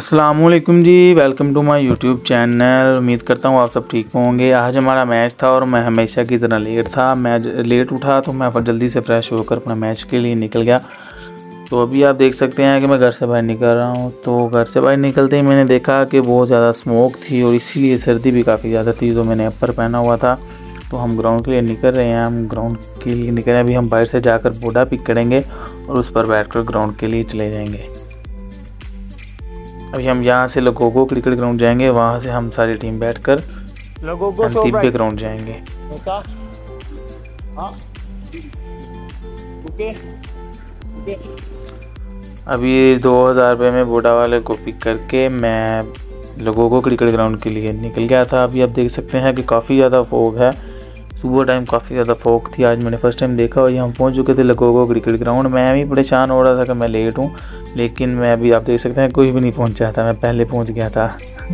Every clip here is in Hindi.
अस्सलामुअलैकुम जी, welcome to my YouTube channel. उम्मीद करता हूँ आप सब ठीक होंगे। आज हमारा मैच था और मैं हमेशा की तरह लेट था। मैं लेट उठा तो मैं जल्दी से फ्रेश होकर अपना मैच के लिए निकल गया। तो अभी आप देख सकते हैं कि मैं घर से बाहर निकल रहा हूँ। तो घर से बाहर निकलते ही मैंने देखा कि बहुत ज़्यादा स्मोक थी और इसीलिए सर्दी भी काफ़ी ज़्यादा थी। तो मैंने अपर पहना हुआ था। तो हम ग्राउंड के लिए निकल रहे हैं। हम ग्राउंड के लिए निकल रहे हैं। अभी हम बाहर से जाकर बोडा पिक करेंगे और उस पर बैठकर ग्राउंड के लिए चले जाएंगे। अभी हम यहाँ से लगोगो क्रिकेट ग्राउंड जाएंगे। वहाँ से हम सारी टीम बैठकर एंटीबे ग्राउंड जाएंगे। अभी 2000 रुपये में बोडा वाले को पिक करके मैं लगोगो क्रिकेट ग्राउंड के लिए निकल गया था। अभी आप देख सकते हैं कि काफ़ी ज़्यादा फॉग है। सुबह टाइम काफ़ी ज़्यादा फॉग थी। आज मैंने फर्स्ट टाइम देखा और ये हम पहुंच चुके थे लगोगो क्रिकेट ग्राउंड। मैं भी परेशान हो रहा था कि मैं लेट हूं, लेकिन मैं अभी आप देख सकते हैं कोई भी नहीं पहुंचा था। मैं पहले पहुंच गया था।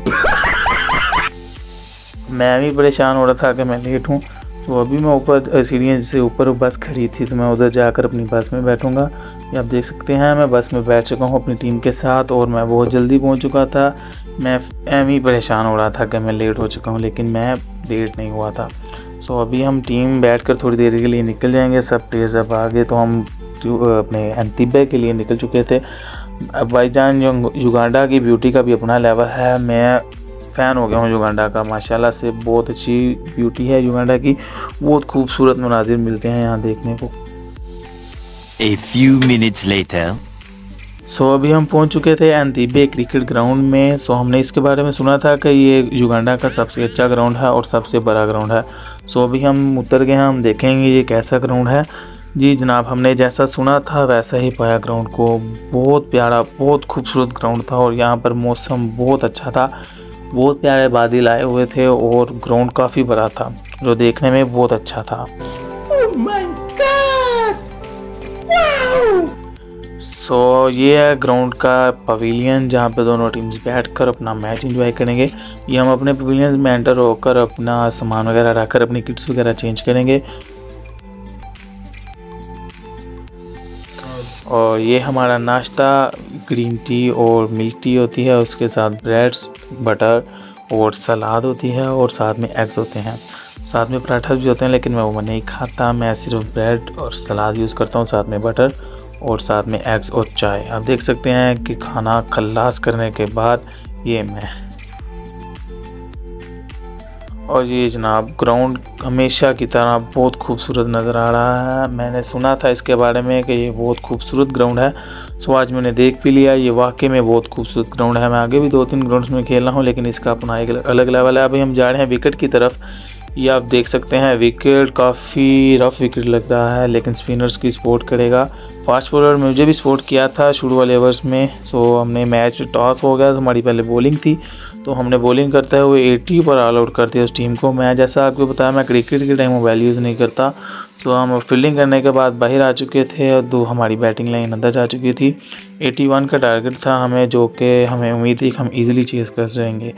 मैं भी परेशान हो रहा था कि मैं लेट हूं। तो अभी मैं ऊपर सीढ़ियों से ऊपर बस खड़ी थी तो मैं उधर जाकर अपनी बस में बैठूँगा। ये आप देख सकते हैं मैं बस में बैठ चुका हूँ अपनी टीम के साथ और मैं बहुत जल्दी पहुँच चुका था। मैं भी परेशान हो रहा था कि मैं लेट हो चुका हूँ, लेकिन मैं लेट नहीं हुआ था। सो अभी हम टीम बैठकर थोड़ी देर के लिए निकल जाएंगे। सब प्लेयर्स अब आ गए तो हम अपने एंटीबे के लिए निकल चुके थे। अब भाईजान युगांडा की ब्यूटी का भी अपना लेवल है। मैं फ़ैन हो गया हूँ युगांडा का। माशाल्लाह से बहुत अच्छी ब्यूटी है युगांडा की। बहुत खूबसूरत मनाजिर मिलते हैं यहाँ देखने को। A few minutes later. सो अभी हम पहुंच चुके थे एंटीबे क्रिकेट ग्राउंड में। सो हमने इसके बारे में सुना था कि ये युगांडा का सबसे अच्छा ग्राउंड है और सबसे बड़ा ग्राउंड है। सो अभी हम उतर गए हैं। हम देखेंगे ये कैसा ग्राउंड है। जी जनाब, हमने जैसा सुना था वैसा ही पाया ग्राउंड को। बहुत प्यारा, बहुत खूबसूरत ग्राउंड था और यहाँ पर मौसम बहुत अच्छा था। बहुत प्यारे बादल आए हुए थे और ग्राउंड काफ़ी बड़ा था जो देखने में बहुत अच्छा था। सो ये है ग्राउंड का पवेलियन जहाँ पे दोनों टीम्स बैठकर अपना मैच एंजॉय करेंगे। ये हम अपने पवेलियन में एंटर होकर अपना सामान वगैरह रखकर अपनी किट्स वगैरह चेंज करेंगे। और ये हमारा नाश्ता ग्रीन टी और मिल्क टी होती है। उसके साथ ब्रेड्स, बटर और सलाद होती है और साथ में एग्स होते हैं। साथ में पराठा भी होते हैं, लेकिन मैं वो नहीं खाता। मैं सिर्फ ब्रेड और सलाद यूज़ करता हूँ, साथ में बटर और साथ में एग्स और चाय। आप देख सकते हैं कि खाना खल्लास करने के बाद ये मैं और ये जनाब ग्राउंड हमेशा की तरह बहुत खूबसूरत नज़र आ रहा है। मैंने सुना था इसके बारे में कि ये बहुत खूबसूरत ग्राउंड है। सो आज मैंने देख भी लिया, ये वाकई में बहुत खूबसूरत ग्राउंड है। मैं आगे भी 2-3 ग्राउंड्स में खेला हूँ, लेकिन इसका अपना एक अलग लेवल है। अभी हम जा रहे हैं विकेट की तरफ। ये आप देख सकते हैं विकेट काफ़ी रफ विकेट लग रहा है, लेकिन स्पिनर्स की सपोर्ट करेगा। फास्ट बॉलर मुझे भी सपोर्ट किया था शुरू वाले ओवर्स में। सो हमने मैच टॉस हो गया तो हमारी पहले बॉलिंग थी, तो हमने बॉलिंग करते हुए 80 पर ऑल आउट कर दिया उस टीम को। मैं जैसा आपको बताया मैं क्रिकेट के टाइम मोबाइल यूज़ नहीं करता। तो हम फील्डिंग करने के बाद बाहर आ चुके थे और हमारी बैटिंग लाइन अंदर जा चुकी थी। 81 का टारगेट था हमें, जो कि हमें उम्मीद थी कि हम ईज़िली चेस कर जाएंगे।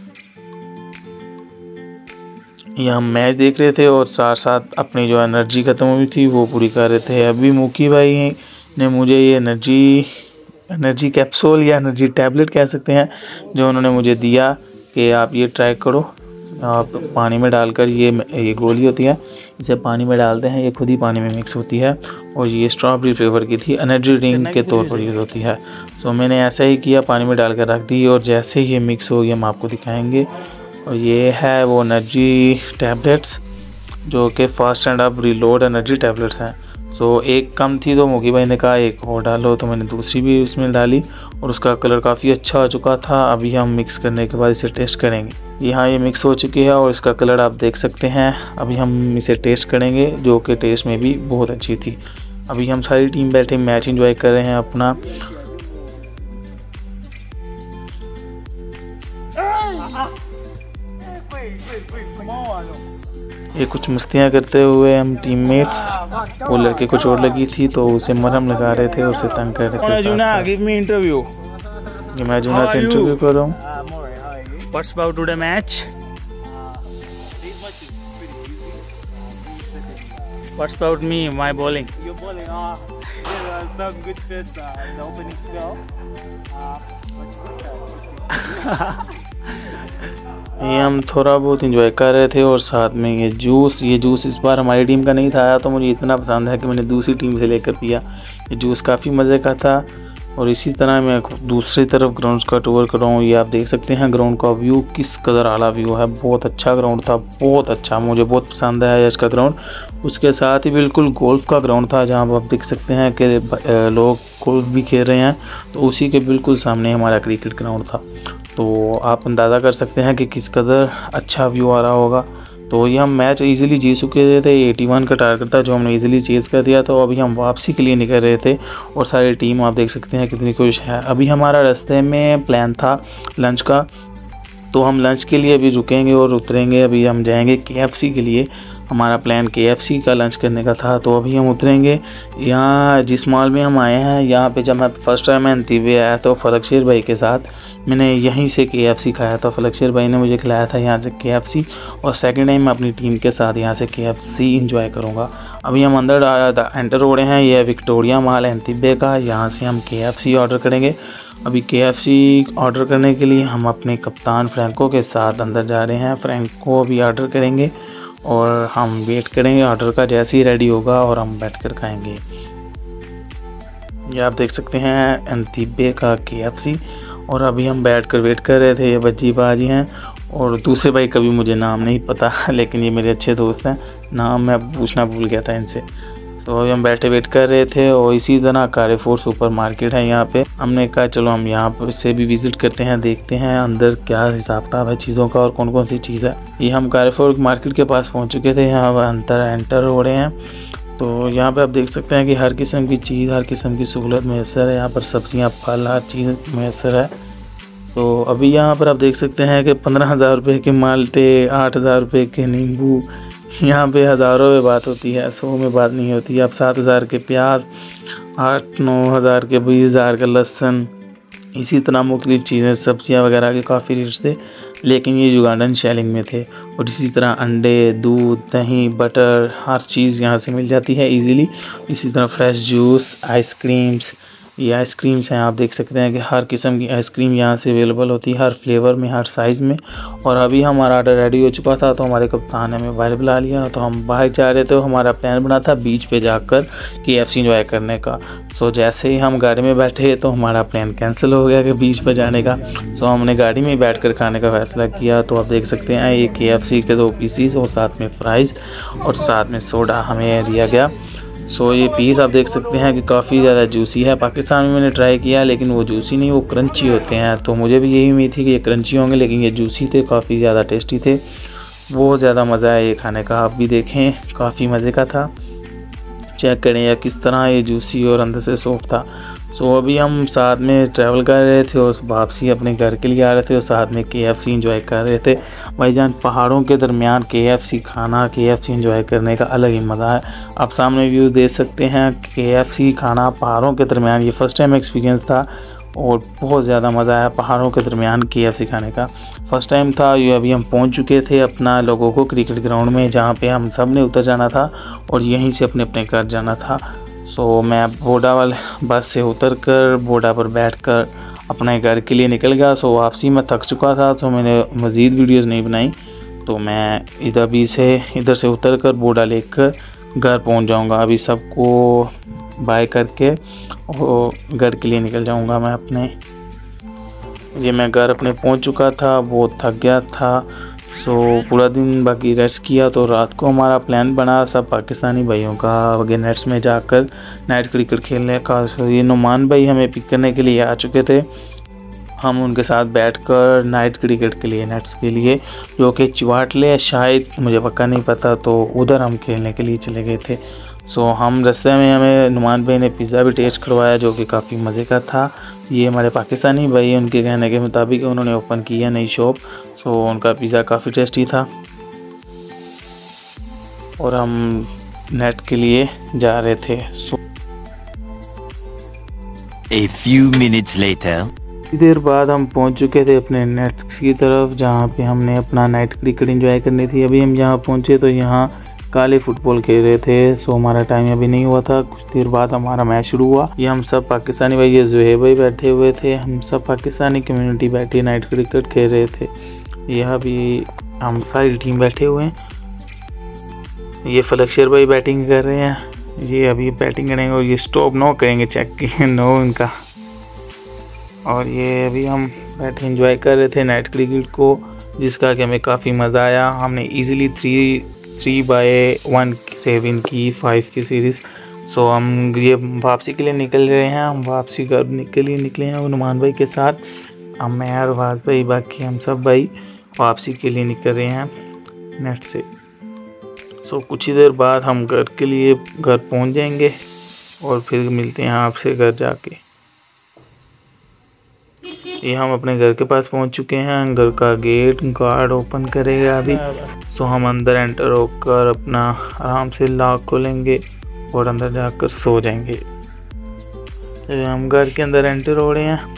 ये हम मैच देख रहे थे और साथ साथ अपनी जो एनर्जी ख़त्म हुई थी वो पूरी कर रहे थे। अभी मुकी भाई ने मुझे ये एनर्जी कैप्सूल या एनर्जी टैबलेट कह सकते हैं जो उन्होंने मुझे दिया कि आप ये ट्राई करो। आप पानी में डालकर ये गोली होती है, इसे पानी में डालते हैं, ये खुद ही पानी में मिक्स होती है और ये स्ट्रॉबेरी फ्लेवर की थी। एनर्जी ड्रिंक के तौर पर यूज़ होती है। तो मैंने ऐसा ही किया, पानी में डाल कर रख दी और जैसे ही ये मिक्स होगी हम आपको दिखाएँगे। और ये है वो एनर्जी टैबलेट्स जो कि fast and up reload energy tablets हैं। सो एक कम थी तो मुगी भाई ने कहा एक और डालो, तो मैंने दूसरी भी उसमें डाली और उसका कलर काफ़ी अच्छा हो चुका था। अभी हम मिक्स करने के बाद इसे टेस्ट करेंगे। यहाँ ये मिक्स हो चुकी है और इसका कलर आप देख सकते हैं। अभी हम इसे टेस्ट करेंगे, जो कि टेस्ट में भी बहुत अच्छी थी। अभी हम सारी टीम बैठे मैच एंजॉय कर रहे हैं अपना। ये कुछ मस्तियाँ करते हुए हम टीममेट्स, वो लड़के को चोट लगी थी तो उसे मरहम लगा रहे थे और उसे तंग कर रहे थे। मैं जुना से इंटरव्यू कर रहा हूँ। What's about today match? What's about me, my bowling? Your bowling, some good first in the opening spell. ये हम थोड़ा बहुत इंजॉय कर रहे थे और साथ में ये जूस इस बार हमारी टीम का नहीं था, तो मुझे इतना पसंद है कि मैंने दूसरी टीम से लेकर पिया। ये जूस काफ़ी मज़े का था। और इसी तरह मैं दूसरी तरफ ग्राउंड्स का टूर कर रहा हूँ। ये आप देख सकते हैं ग्राउंड का व्यू किस कदर आला व्यू है। बहुत अच्छा ग्राउंड था, बहुत अच्छा, मुझे बहुत पसंद आया इसका ग्राउंड। उसके साथ ही बिल्कुल गोल्फ़ का ग्राउंड था, जहाँ आप देख सकते हैं कि लोग गोल्फ भी खेल रहे हैं। तो उसी के बिल्कुल सामने हमारा क्रिकेट ग्राउंड था। तो आप अंदाज़ा कर सकते हैं कि किस कदर अच्छा व्यू आ रहा होगा। तो ये हम मैच इजीली जीत चुके थे। 81 का टारगेट था जो हमने इजीली चेज़ कर दिया। तो अभी हम वापसी के लिए निकल रहे थे और सारी टीम आप देख सकते हैं कितनी खुश है। अभी हमारा रास्ते में प्लान था लंच का, तो हम लंच के लिए अभी रुकेंगे और उतरेंगे। अभी हम जाएंगे KFC के लिए। हमारा प्लान KFC का लंच करने का था। तो अभी हम उतरेंगे। यहाँ जिस मॉल में हम आए हैं, यहाँ पे जब मैं फर्स्ट टाइम एनतीवे आया तो फलकशेर भाई के साथ मैंने यहीं से KFC खाया था। फलकशेर भाई ने मुझे खिलाया था यहाँ से KFC। और सेकंड टाइम मैं अपनी टीम के साथ यहाँ से KFC इंजॉय करूँगा। अभी हम अंदर एंटर हो रहे हैं। ये विक्टोरिया मॉल एनतीवे का, यहाँ से हम KFC ऑर्डर करेंगे। अभी KFC ऑर्डर करने के लिए हम अपने कप्तान फ्रैंको के साथ अंदर जा रहे हैं। फ्रैंको अभी ऑर्डर करेंगे और हम वेट करेंगे ऑर्डर का, जैसे ही रेडी होगा और हम बैठकर खाएंगे। ये आप देख सकते हैं एनतीवे का KFC। और अभी हम बैठकर वेट कर रहे थे। ये बज्जी बाजी हैं और दूसरे भाई का भी मुझे नाम नहीं पता, लेकिन ये मेरे अच्छे दोस्त हैं। नाम मैं पूछना भूल गया था इनसे। तो अभी हम बैठे वेट कर रहे थे। और इसी तरह कारफोर सुपर मार्केट है यहाँ पे। हमने कहा चलो हम यहाँ पर से भी विज़िट करते हैं, देखते हैं अंदर क्या हिसाब किताब है चीज़ों का और कौन कौन सी चीज़ है। ये हम कारफोर मार्केट के पास पहुँच चुके थे। यहाँ एंटर हो रहे हैं। तो यहाँ पे आप देख सकते हैं कि हर किस्म की चीज़, हर किस्म की सहूलत मैसर है। यहाँ पर सब्जियाँ, फल, हर चीज़ मैसर है। तो अभी यहाँ पर आप देख सकते हैं कि 15,000 रुपये के माल्टे, 8,000 रुपये के नींबू, यहाँ पे हज़ारों में बात होती है, 100 में बात नहीं होती। अब 7,000 के प्याज, 8-9 हज़ार के, 20,000 का लहसुन, इसी तरह मुख्तलिफ़ चीज़ें, सब्जियाँ वगैरह के काफ़ी रेट्स थे, लेकिन ये युगांडन शेलिंग में थे। और इसी तरह अंडे, दूध, दही, बटर, हर चीज़ यहाँ से मिल जाती है इजीली। इसी तरह फ्रेश जूस, आइसक्रीम्स, ये आइसक्रीम्स हैं। आप देख सकते हैं कि हर किस्म की आइसक्रीम यहाँ से अवेलेबल होती है, हर फ्लेवर में, हर साइज़ में। और अभी हमारा ऑर्डर रेडी हो चुका था, तो हमारे कप्तान ने हमें बाहर बुला लिया। तो हम बाहर जा रहे थे। हमारा प्लान बना था बीच पे जाकर KFC इंजॉय करने का। सो जैसे ही हम गाड़ी में बैठे तो हमारा प्लान कैंसिल हो गया कि बीच पे जाने का। सो हमने गाड़ी में बैठ कर खाने का फ़ैसला किया। तो आप देख सकते हैं ये KFC के 2 पीसीस और साथ में फ्राइज़ और साथ में सोडा हमें दिया गया। सो ये पीस आप देख सकते हैं कि काफ़ी ज़्यादा जूसी है। पाकिस्तान में मैंने ट्राई किया, लेकिन वो जूसी नहीं, वो क्रंची होते हैं। तो मुझे भी यही उम्मीद थी कि ये क्रंची होंगे, लेकिन ये जूसी थे, काफ़ी ज़्यादा टेस्टी थे। बहुत ज़्यादा मज़ा आया ये खाने का। आप भी देखें, काफ़ी मज़े का था। चेक करें या किस तरह ये जूसी और अंदर से सॉफ्ट था। सो अभी हम साथ में ट्रैवल कर रहे थे और वापसी अपने घर के लिए आ रहे थे और साथ में KFC इंजॉय कर रहे थे। भाईजान, पहाड़ों के दरमियान KFC खाना, KFC इंजॉय करने का अलग ही मज़ा है। आप सामने व्यू देख सकते हैं, KFC खाना पहाड़ों के दरमियान, ये फ़र्स्ट टाइम एक्सपीरियंस था और बहुत ज़्यादा मज़ा आया पहाड़ों के दरमियान KFC खाने का। फ़र्स्ट टाइम था ये। अभी हम पहुंच चुके थे अपना लोगों को क्रिकेट ग्राउंड में, जहां पे हम सब ने उतर जाना था और यहीं से अपने अपने घर जाना था। सो मैं बोडा वाले बस से उतर कर बोडा पर बैठकर अपने घर के लिए निकल गया। सो वापसी में थक चुका था, तो मैंने मज़ीद वीडियोज़ नहीं बनाई। तो मैं इधर से उतर कर बोडा लेकर घर पहुँच जाऊँगा। अभी सबको बाय करके और घर के लिए निकल जाऊंगा मैं अपने। ये मैं घर अपने पहुंच चुका था, बहुत थक गया था। सो पूरा दिन बाकी रेस्ट किया। तो रात को हमारा प्लान बना सब पाकिस्तानी भाइयों का नेट्स में जाकर नाइट क्रिकेट खेलने का। सो ये नुमान भाई हमें पिक करने के लिए आ चुके थे। हम उनके साथ बैठकर नाइट क्रिकेट के लिए, नेट्स के लिए, जो कि चिवाटले शायद, मुझे पक्का नहीं पता, तो उधर हम खेलने के लिए चले गए थे। सो हम रास्ते में हमें नुमान भाई ने पिज़्ज़ा भी टेस्ट करवाया, जो कि काफ़ी मज़े का था। ये हमारे पाकिस्तानी भाई, उनके कहने के मुताबिक उन्होंने ओपन की है नई शॉप। सो उनका पिज़्ज़ा काफ़ी टेस्टी था और हम नेट के लिए जा रहे थे। सो A few minutes later. देर बाद हम पहुंच चुके थे अपने नेट्स की तरफ, जहां पे हमने अपना नाइट क्रिकेट एंजॉय करनी थी। अभी हम यहाँ पहुंचे तो यहाँ काले फुटबॉल खेल रहे थे। सो हमारा टाइम अभी नहीं हुआ था, कुछ देर बाद हमारा मैच शुरू हुआ। ये हम सब पाकिस्तानी भाई, ये ज़ुहैब भाई बैठे हुए थे, हम सब पाकिस्तानी कम्युनिटी बैठी नाइट क्रिकेट खेल रहे थे। यह भी हम सारी टीम बैठे हुए हैं। ये फलकशेर भाई बैटिंग कर रहे हैं, ये अभी बैटिंग करेंगे और ये स्टॉप नो करेंगे, चेक की नो इनका। और ये अभी हम बैठे एंजॉय कर रहे थे नाइट क्रिकेट को, जिसका कि हमें काफ़ी मज़ा आया। हमने इजीली 3/1 से विन की 5 की सीरीज़। सो हम ये वापसी के लिए निकल रहे हैं, हम वापसी करने के लिए निकले हैं नुमान भाई के साथ। हम मैं और वाज भाई, बाकी हम सब भाई वापसी के लिए निकल रहे हैं नेट से। सो कुछ ही देर बाद हम घर पहुंच जाएंगे और फिर मिलते हैं आपसे घर जाके। ये हम अपने घर के पास पहुंच चुके हैं, घर का गेट गार्ड ओपन करेगा अभी। सो हम अंदर एंटर होकर अपना आराम से लॉक खोलेंगे और अंदर जाकर सो जाएंगे। तो हम घर के अंदर एंटर हो रहे हैं।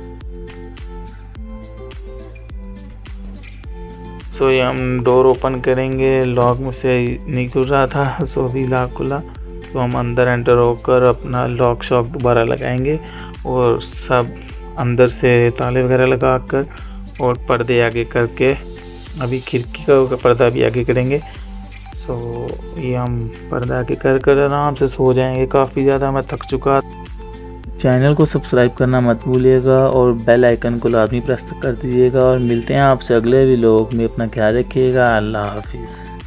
सो ये हम डोर ओपन करेंगे, लॉक में से नहीं खुल रहा था, सो अभी लॉक खुला। तो हम अंदर एंटर होकर अपना लॉक शॉक दोबारा लगाएंगे और सब अंदर से ताले वगैरह लगा कर और पर्दे आगे करके अभी खिड़की का पर्दा भी आगे करेंगे। सो ये हम पर्दा आगे कर आराम से सो जाएंगे। काफ़ी ज़्यादा मैं थक चुका। चैनल को सब्सक्राइब करना मत भूलिएगा और बेल आइकन को लाजमी प्रेस कर दीजिएगा। और मिलते हैं आपसे अगले व्लॉग में। अपना ख्याल रखिएगा। अल्लाह हाफिज़।